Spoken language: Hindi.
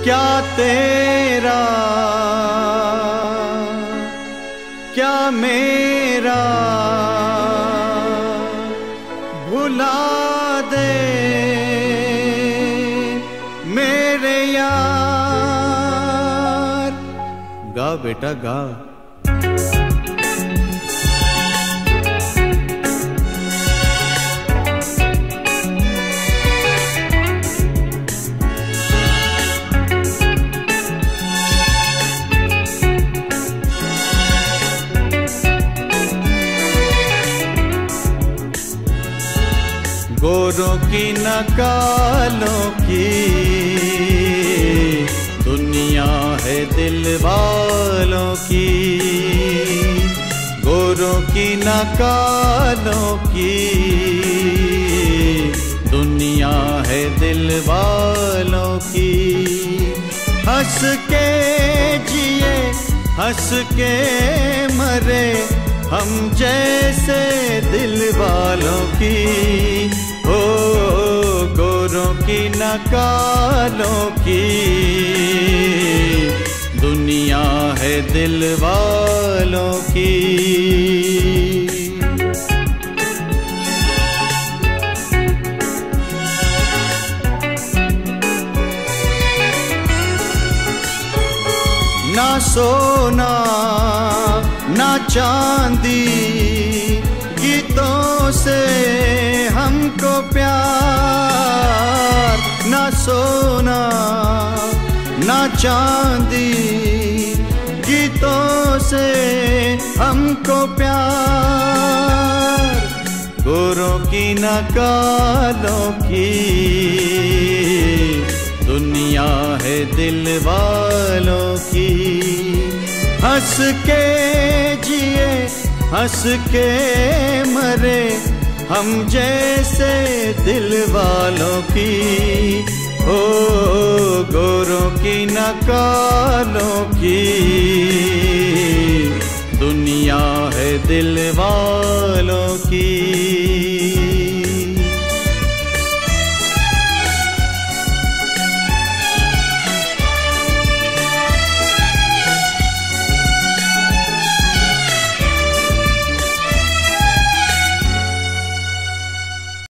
क्या तेरा क्या मेरा भुला दे मेरे यार। गा बेटा गा। गोरों की न कालों की दुनिया है दिल वालों की। गोरों की न कालों की दुनिया है दिल वालों की। हंस के जिए हंस के मरे हम जैसे दिल वालों की। हो गोरों की न कालों की दुनिया है दिल वालों की। ना सोना ना चांदी गीतों से हमको प्यार। ना सोना ना चांदी गीतों से हमको प्यार। गोरों की न कालों की दुनिया है दिल वालों की। हंस के जिए हंस के मरे हम जैसे दिल वालों की। ओ गोरों की न कालों की दुनिया है दिल वालों की।